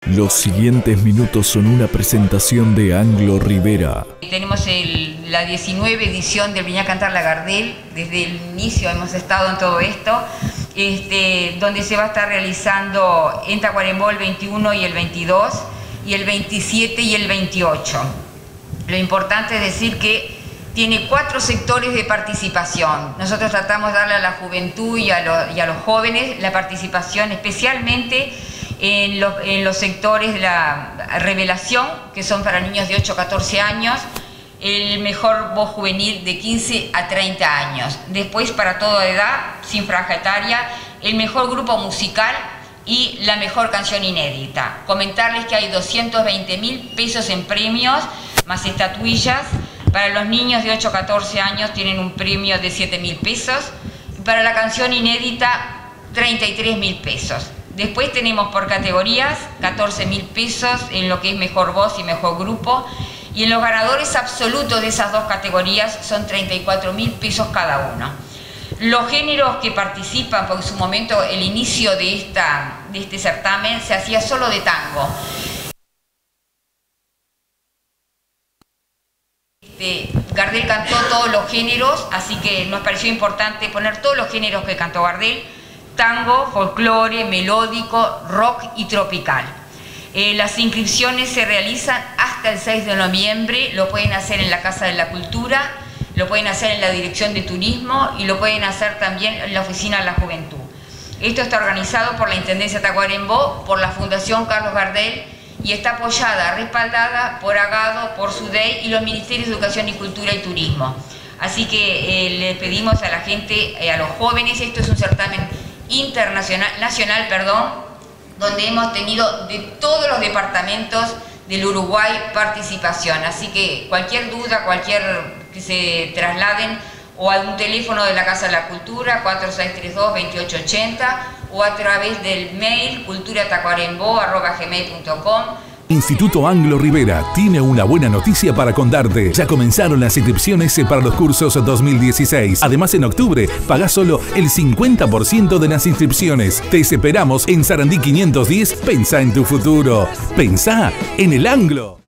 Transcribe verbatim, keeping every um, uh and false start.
Los siguientes minutos son una presentación de Anglo Rivera. Tenemos el, la diecinueve edición del Viña Cantar La Gardel. Desde el inicio hemos estado en todo esto, este, donde se va a estar realizando en Tacuarembó el veintiuno y el veintidós, y el veintisiete y el veintiocho. Lo importante es decir que tiene cuatro sectores de participación. Nosotros tratamos de darle a la juventud y a, lo, y a los jóvenes la participación, especialmente en, lo, en los sectores de la revelación, que son para niños de ocho a catorce años, el mejor voz juvenil de quince a treinta años. Después, para toda edad, sin franja etaria, el mejor grupo musical y la mejor canción inédita. Comentarles que hay doscientos veinte mil pesos en premios, más estatuillas. Para los niños de ocho a catorce años tienen un premio de siete mil pesos. Para la canción inédita, treinta y tres mil pesos. Después tenemos por categorías catorce mil pesos en lo que es mejor voz y mejor grupo. Y en los ganadores absolutos de esas dos categorías son treinta y cuatro mil pesos cada uno. Los géneros que participan, porque en su momento el inicio de, esta, de este certamen se hacía solo de tango. Este, Gardel cantó todos los géneros, así que nos pareció importante poner todos los géneros que cantó Gardel: tango, folclore, melódico, rock y tropical. Eh, las inscripciones se realizan hasta el seis de noviembre, lo pueden hacer en la Casa de la Cultura, lo pueden hacer en la Dirección de Turismo y lo pueden hacer también en la Oficina de la Juventud. Esto está organizado por la Intendencia de Tacuarembó, por la Fundación Carlos Gardel, y está apoyada, respaldada por Agado, por SUDEI y los Ministerios de Educación y Cultura y Turismo. Así que eh, le pedimos a la gente, eh, a los jóvenes, esto es un certamen internacional, nacional, perdón, donde hemos tenido de todos los departamentos del Uruguay participación. Así que cualquier duda, cualquier que se trasladen o a un teléfono de la Casa de la Cultura, cuatro seis tres dos, veintiocho ochenta, o a través del mail culturatacuarembó arroba gmail punto com. Instituto Anglo Rivera tiene una buena noticia para contarte. Ya comenzaron las inscripciones para los cursos dos mil dieciséis. Además, en octubre pagás solo el cincuenta por ciento de las inscripciones. Te esperamos en Sarandí quinientos diez. Pensá en tu futuro. Pensá en el Anglo.